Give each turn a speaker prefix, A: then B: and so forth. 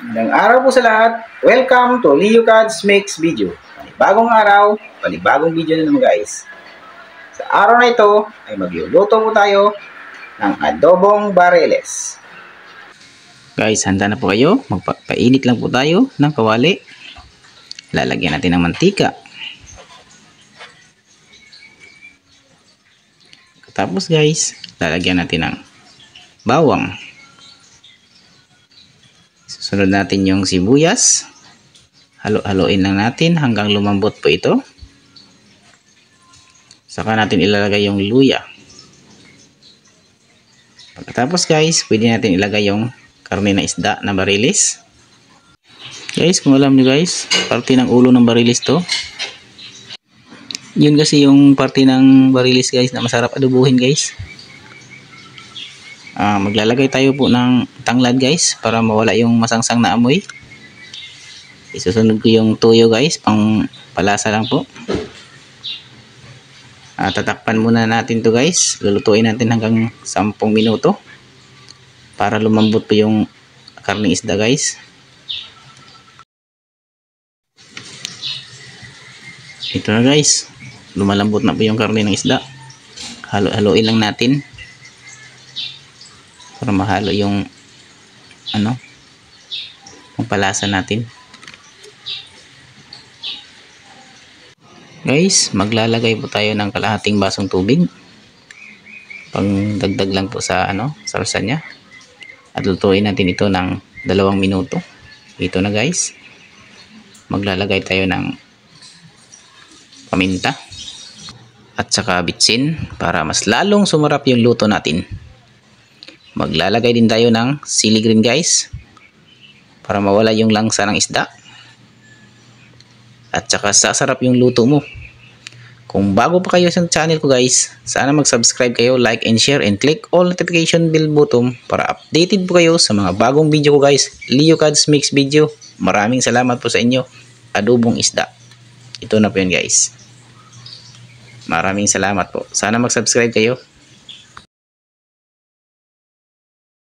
A: Magandang araw po sa lahat. Welcome to Leo Cads Makes Video. Panibagong araw, panibagong video na naman guys. Sa araw na ito ay magluluto po tayo ng adobong bareles. Guys, handa na po kayo. Magpainit lang po tayo ng kawali. Lalagyan natin ng mantika. Tapos guys, lalagyan natin ng bawang. Susunod natin yung sibuyas. Halo-haloin lang natin hanggang lumambot po ito. Saka natin ilalagay yung luya. Pagkatapos guys, pwede natin ilagay yung karne na isda na barilis. Guys, kung alam nyo guys, parte ng ulo ng barilis to. Yun kasi yung parte ng barilis guys na masarap adobuhin guys. Maglalagay tayo po ng tanglad guys para mawala yung masangsang na amoy. Isusunod ko yung tuyo guys, pang palasa lang po. Tatakpan muna natin to guys. Lulutuin natin hanggang 10 minuto para lumambot po yung karning isda guys. Ito na guys, lumalambot na po yung karne ng isda. Halo-haloin lang natin para mahalo yung pampalasa natin. Guys, maglalagay po tayo ng kalahating basong tubig. Pangdagdag lang po sa salsa niya. At lutuin natin ito ng 2 minuto. Ito na guys. Maglalagay tayo ng paminta at saka bitsin para mas lalong sumarap yung luto natin. Maglalagay din tayo ng sili green guys para mawala yung langsa ng isda. At saka sasarap yung luto mo. Kung bago pa kayo sa channel ko guys, sana mag-subscribe kayo, like and share, and click all notification bell button para updated po kayo sa mga bagong video ko guys. Leo Cads Makes Video. Maraming salamat po sa inyo. Adobong isda. Ito na po yun guys. Maraming salamat po. Sana mag-subscribe kayo.